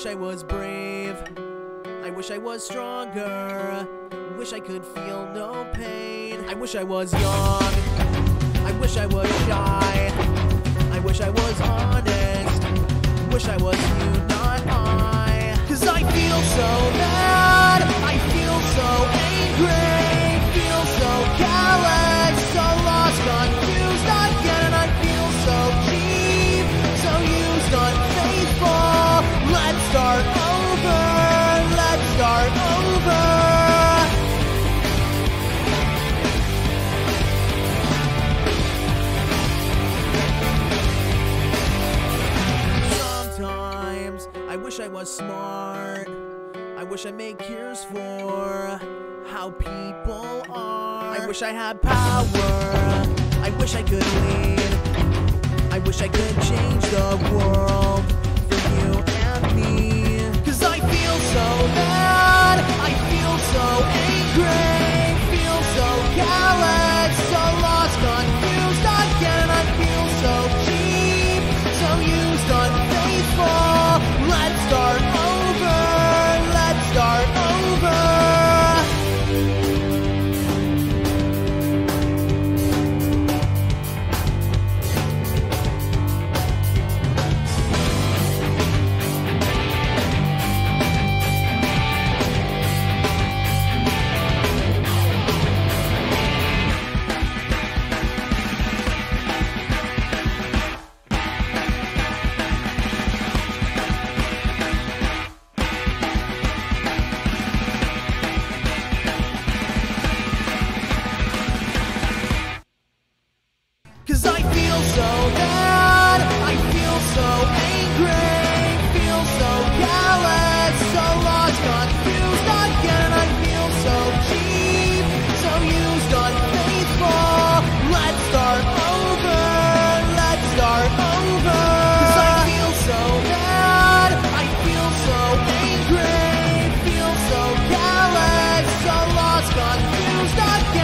wish I was brave. I wish I was stronger. Wish I could feel no pain. I wish I was young. I wish I was shy. I wish I was honest. Wish I was you, not I. 'Cause I feel so bad. I feel so angry. Feel so callous, so lost, confused again. And I feel so cheap, so used, unfaithful. Let's start over. Let's start over. I wish I was smart. I wish I made cures for how people are. I wish I had power. I wish I could lead. I wish I could change the world for you and me. 'Cause I feel so bad. I feel so angry. Feel so callous, so lost, confused again. I feel so cheap, so used, unfaithful. Let's start over. Let's start over. 'Cause I feel so bad. I feel so angry. Feel so callous, so lost, confused again. I feel so cheap, so used, unfaithful. Let's start over. Let's start over. 'Cause I feel so bad. I feel so angry. Feel so callous, so lost, confused again.